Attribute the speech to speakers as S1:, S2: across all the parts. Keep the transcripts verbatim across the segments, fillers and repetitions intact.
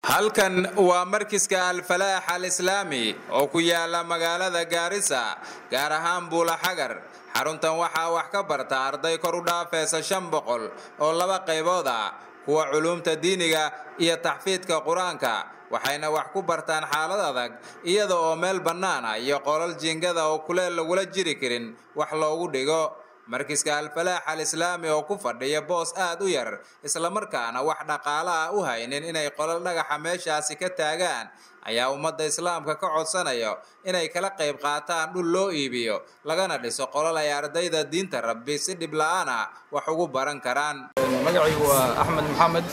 S1: halkan waa markiska Al-Falaax Al-Islaami oo ku yaala magaalada Gaarisa gaar ahaan Buula Xagar. Xaruntan waxaa wax ka barta arday kor u dhaafaysa shan boqol oo laba qaybood ah kuwa culumta diiniga iyo taxfiidka Quraanka, waxayna wax ku bartaan xaalad adag iyada oo meel bannaan ah iyo qolal jiingada oo kuleel lagula jiri karin wax loogu dhigo. markiska Al-Falaax Al-Islaami oo ku fadhiya boos aad u yar isla markaana wax dhaqaale ah u haynin inay qolal dhagaxa meeshaasi ka taagaan ayaa ummadda islaamka ka codsanayo inay kala qayb qaataan dhul loo iibiyo lagana dhiso qolal ay ardayda diinta Rabbi si dhib la'aan ah wax ugu baran karaan.
S2: magacaygu waa Axmed Maxamed,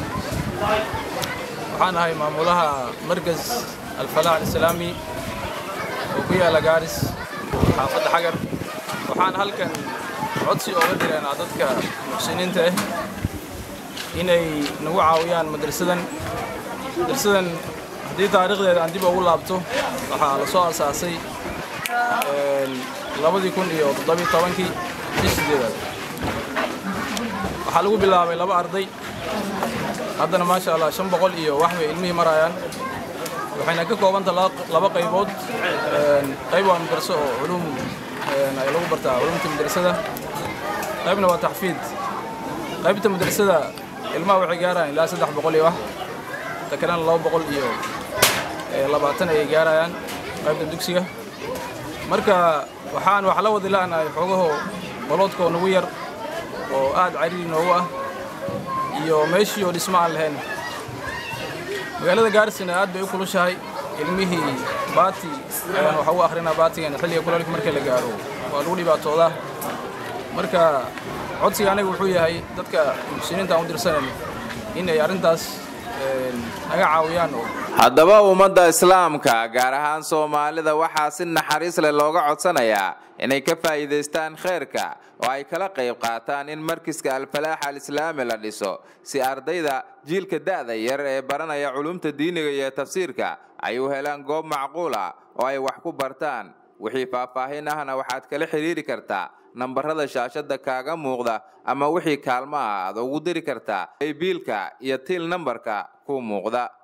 S2: waxaan ahay maamulaha markas Al-Falaax Al-Islaami oo ku yaala Gaaris xaafadda Xagar. waxaan halkan codsi uga direynaa dadka muxsiniinta ah inay nagu caawiyaan madrasadan madrasadan haddii taariikhdeeda aan dib ugu laabto waxaa la soo aasaasay labadii kun iyo toddoba iyo tobankii bishii sideedaad. waxaa lagu bilaabay laba arday, haddana maasha Allah shan boqol iyo wax bay ilmihii marayaan. waxayna ka koobantahay laba qaybood, qayb waa madraso oo culuum ay lagu bartaa culumta madrasada, qaybna waa taxfiid. qaybta madrasada ilmaha waxay gaarayaan ilaa saddex boqol iyo wax, takalena laba boqol iyo labaatan ay gaarayaan qaybta dugsiga. marka waxaan wax la wadi la'anahay xogaho qoloodkoo nagu yar oo aad cariiri noogu ah iyo meeshii oo dhismo aan lahayn. magaalada Gaarisna aad bay u kulushahay, ilmihii baati ayaan waxa uu akhrinaa baatigan xilliga kuleelka markii la gaaro waa lagu dhibaatoodaa. marka codsiga anigu wuxuu yahay dadka muslimiinta aan u dirsanayno inay arrintaas naga caawiyaan.
S1: haddaba ummadda islaamka gaar ahaan Soomaalida waxaa si naxariis leh looga codsanayaa inay ka faa'iideystaan khayrka oo ay kala qayb qaataan in markiska Al-Falaax Al-Islaami la dhiso si ardayda jiilka da'da yar ee baranaya culumta diiniga iyo tafsiirka ay u helaan goob macquul ah oo ay wax ku bartaan. wixii faahfaahin ahna waxaad kala xiriiri kartaa nambarada shaashada kaaga muuqda ama wixii kaalmo ah aad ugu diri kartaa biilka iyo til nambarka ku muuqda.